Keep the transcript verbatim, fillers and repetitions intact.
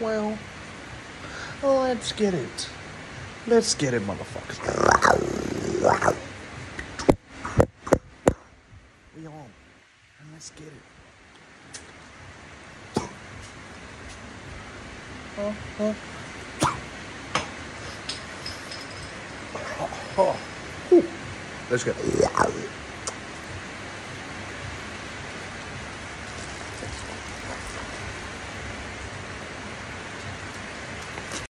Well, let's get it. Let's get it, motherfuckers. We on. And let's get it. Uh, uh. Oh, oh. Let's go.